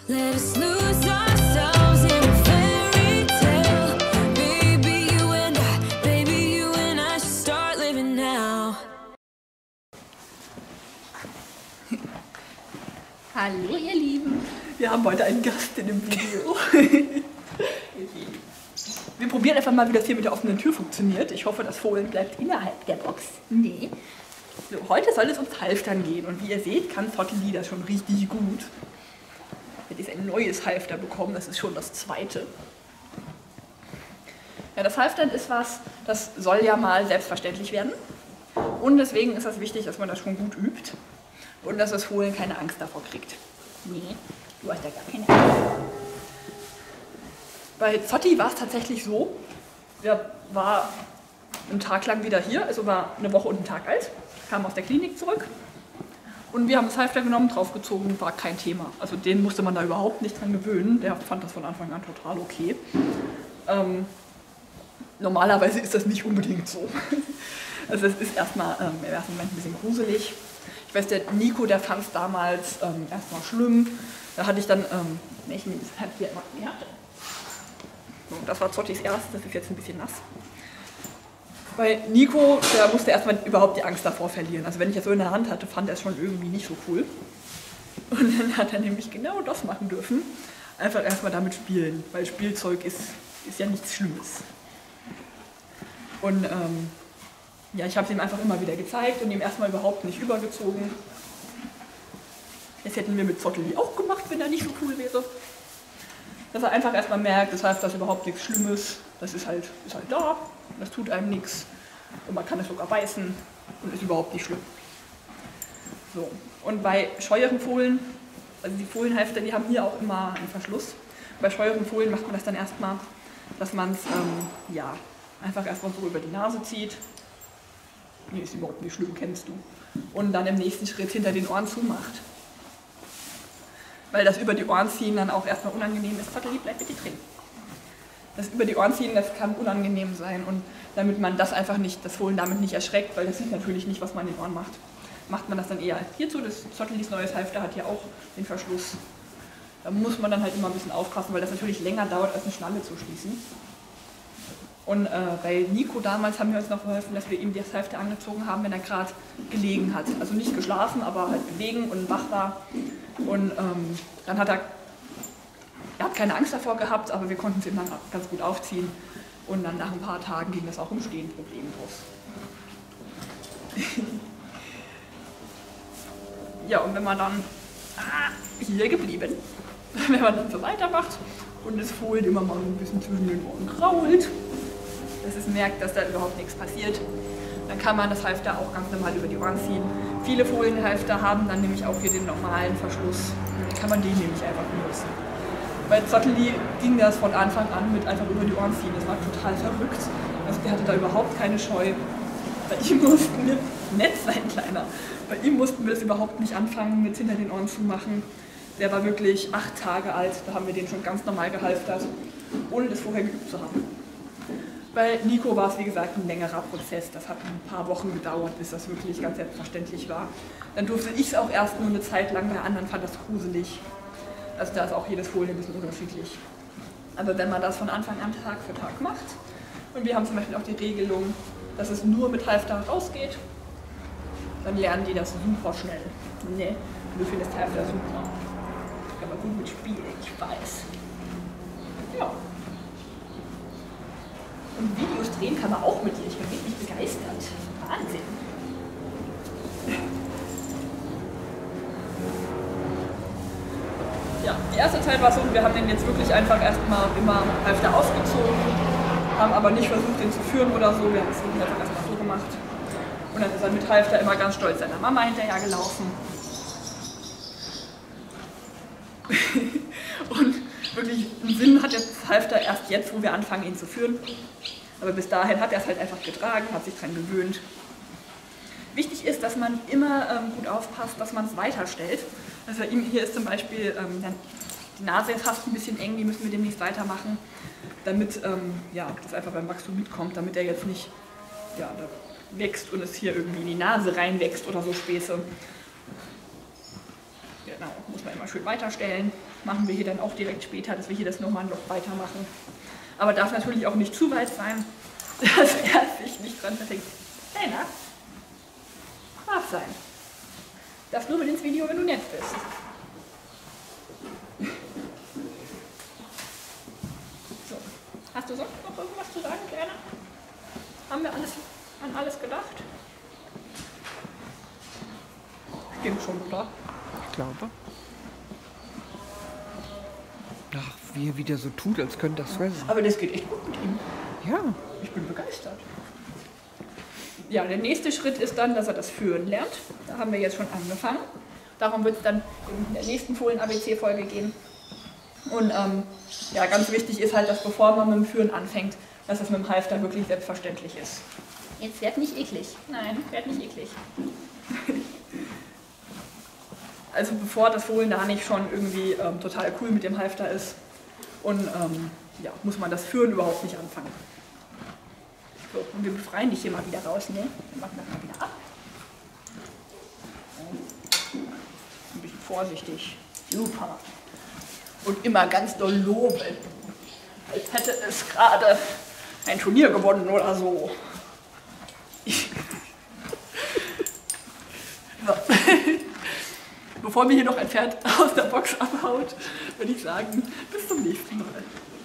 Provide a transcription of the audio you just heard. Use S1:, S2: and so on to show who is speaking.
S1: Let us lose ourselves in a fairy tale. Baby, you and I should start living now.
S2: Hallo ihr Lieben,
S3: wir haben heute einen Gast in dem Video. Wir probieren einfach mal, wie das hier mit der offenen Tür funktioniert. Ich hoffe, das Fohlen bleibt innerhalb der Box.
S2: nee,
S3: So, heute soll es ums Halftern gehen und wie ihr seht, kann Zotteli das schon richtig gut. Jetzt ist ein neues Halfter bekommen, das ist schon das zweite. Ja, das Halftern ist was, das soll ja mal selbstverständlich werden. Und deswegen ist es wichtig, dass man das schon gut übt und dass das Fohlen keine Angst davor kriegt.
S2: nee, du hast ja gar keine Ahnung.
S3: Bei Zotti war es tatsächlich so, der war einen Tag lang wieder hier, also war eine Woche und einen Tag alt, kam aus der Klinik zurück und wir haben das Halfter genommen, draufgezogen, war kein Thema. Also den musste man da überhaupt nicht dran gewöhnen, der fand das von Anfang an total okay. Normalerweise ist das nicht unbedingt so. Also es ist erstmal im ersten Moment ein bisschen gruselig. Ich weiß, der Nico, der fand es damals erstmal schlimm. Da hatte ich dann, ich nehme das halt hier immer in die Hand. So, das war Zottis erstes, das ist jetzt ein bisschen nass. Bei Nico, der musste erstmal überhaupt die Angst davor verlieren. Also wenn ich das so in der Hand hatte, fand er es schon irgendwie nicht so cool. Und dann hat er nämlich genau das machen dürfen. Einfach erstmal damit spielen, weil Spielzeug ist ja nichts Schlimmes. Und ja, ich habe es ihm einfach immer wieder gezeigt und ihm erstmal überhaupt nicht übergezogen. Das hätten wir mit Zotteli auch gemacht, wenn er nicht so cool wäre. Dass er einfach erstmal merkt, das heißt, das ist überhaupt nichts Schlimmes, das ist halt da, das tut einem nichts und man kann es sogar beißen und ist überhaupt nicht schlimm. So. Und bei scheueren Fohlen, also die Fohlenhalfter, die haben hier auch immer einen Verschluss. Bei scheueren Fohlen macht man das dann erstmal, dass man es ja, einfach erstmal so über die Nase zieht. Nee, ist überhaupt nicht schlimm, kennst du. Und dann im nächsten Schritt hinter den Ohren zumacht. Weil das über die Ohren ziehen dann auch erstmal unangenehm ist. Zotteli, bleib bitte drin. Das über die Ohren ziehen, das kann unangenehm sein. Und damit man das einfach nicht, das Fohlen damit nicht erschreckt, weil das sieht natürlich nicht, was man in den Ohren macht, macht man das dann eher hierzu. Das Zottelis neues Halfter hat hier auch den Verschluss. Da muss man dann halt immer ein bisschen aufpassen, weil das natürlich länger dauert, als eine Schnalle zu schließen. Und bei Nico damals haben wir uns noch geholfen, dass wir ihm das Halfter angezogen haben, wenn er gerade gelegen hat. Also nicht geschlafen, aber halt gelegen und wach war. Und dann hat er hat keine Angst davor gehabt, aber wir konnten es ihm dann ganz gut aufziehen. Und dann nach ein paar Tagen ging das auch im Stehen problemlos. Ja, und wenn man dann hier geblieben, wenn man dann so weitermacht und das Fohlen immer mal so ein bisschen zwischen den Ohren krault, dass es merkt, dass da überhaupt nichts passiert, dann kann man das Halfter auch ganz normal über die Ohren ziehen. Viele Fohlenhalfter haben dann nämlich auch hier den normalen Verschluss. Dann kann man den nämlich einfach benutzen. Bei Zotteli ging das von Anfang an mit einfach über die Ohren ziehen. Das war total verrückt. Also der hatte da überhaupt keine Scheu. Bei ihm mussten wir, nett sein, Kleiner, bei ihm mussten wir das überhaupt nicht anfangen mit hinter den Ohren zu machen. Der war wirklich 8 Tage alt, da haben wir den schon ganz normal gehalftert, ohne das vorher geübt zu haben. Bei Nico war es, wie gesagt, ein längerer Prozess. Das hat ein paar Wochen gedauert, bis das wirklich ganz selbstverständlich war. Dann durfte ich es auch erst nur eine Zeit lang, bei anderen fand das gruselig. Also da ist auch jedes Fohlen ein bisschen unterschiedlich. Aber wenn man das von Anfang an Tag für Tag macht, und wir haben zum Beispiel auch die Regelung, dass es nur mit Halfter rausgeht, dann lernen die das super schnell. Ne, du findest Halfter super. Kann man gut mitspielen, ich weiß. Ja. Und Videos drehen kann man auch mit dir. Ich bin wirklich begeistert. Wahnsinn. Ja, die erste Zeit war so, wir haben den jetzt wirklich einfach erstmal immer Halfter ausgezogen, haben aber nicht versucht, den zu führen oder so. Wir haben es wirklich einfach erstmal so gemacht. Und dann ist er mit Halfter immer ganz stolz seiner Mama hinterher gelaufen. Und wirklich einen Sinn hat jetzt Halfter erst jetzt, wo wir anfangen, ihn zu führen. Aber bis dahin hat er es halt einfach getragen, hat sich dran gewöhnt. Wichtig ist, dass man immer gut aufpasst, dass man es weiterstellt. Also bei ihm hier ist zum Beispiel, die Nase ist fast ein bisschen eng, die müssen wir demnächst weitermachen, damit ja, das einfach beim Wachstum mitkommt, damit er jetzt nicht ja, da wächst und es hier irgendwie in die Nase reinwächst oder so Späße. Genau, muss man immer schön weiterstellen. machen wir hier dann auch direkt später, dass wir hier das nochmal noch weitermachen. Aber darf natürlich auch nicht zu weit sein, dass er sich nicht dran verfängt. Hey, na? Brav sein. Darfst nur mit ins Video, wenn du nett bist. So. Hast du sonst noch irgendwas zu sagen, Kleiner? Haben wir alles, an alles gedacht? Ich denke schon, oder?
S4: Ich glaube. Ach, wie er wieder so tut, als könnte das fressen.
S3: Aber das geht echt gut mit ihm.
S4: Ja.
S3: Ich bin begeistert. Ja, der nächste Schritt ist dann, dass er das Führen lernt. Da haben wir jetzt schon angefangen. Darum wird es dann in der nächsten Fohlen-ABC-Folge gehen. Und ja, ganz wichtig ist halt, dass bevor man mit dem Führen anfängt, dass es mit dem Halfter wirklich selbstverständlich ist. Jetzt werd nicht eklig. Nein, werd nicht eklig. Also bevor das Fohlen da nicht schon irgendwie total cool mit dem Halfter ist und ja, muss man das Führen überhaupt nicht anfangen. So, und wir befreien dich hier mal wieder raus, ne? Wir machen das mal wieder ab. Ein bisschen vorsichtig. Super. Und immer ganz doll loben. Als hätte es gerade ein Turnier gewonnen oder so. So. Bevor mir hier noch ein Pferd aus der Box abhaut, würde ich sagen, bis zum nächsten Mal.